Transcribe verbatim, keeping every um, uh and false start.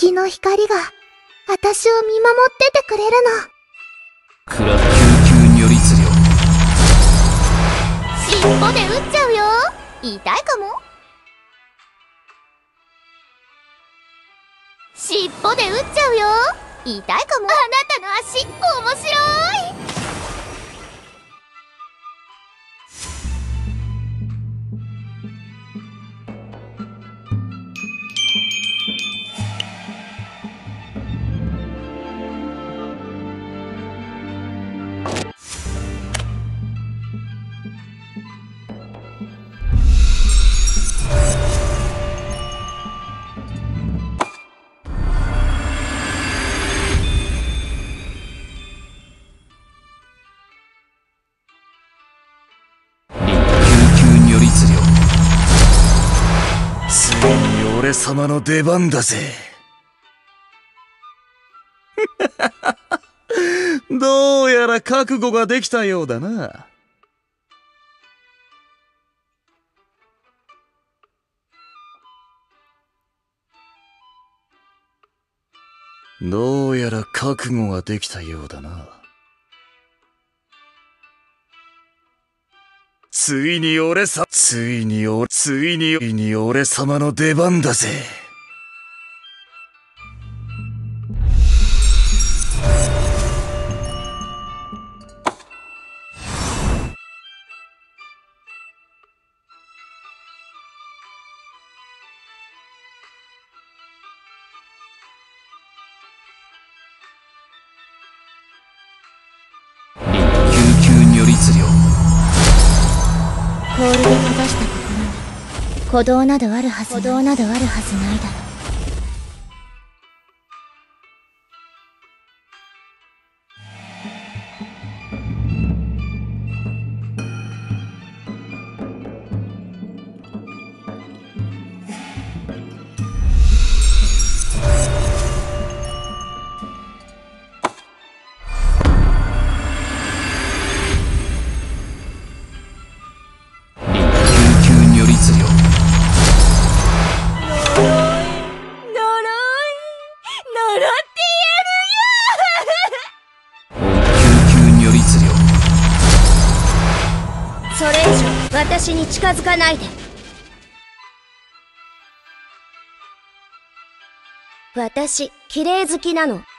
月の光が私を見守っててくれるの。 クラ救急如律令。 尻尾で撃っちゃうよ。痛いかも。尻尾で撃っちゃうよ。痛いかも。あなたの足面白い。 ついに俺様の出番だぜ。どうやら覚悟ができたようだな。どうやら覚悟ができたようだな。ついに俺さ、ついに俺、ついに、ついに俺様の出番だぜ。 救急如律令。 氷で閉ざした心に鼓動などあるはず、鼓動などあるはずないだろう。それ以上私に近づかないで。私綺麗好きなの。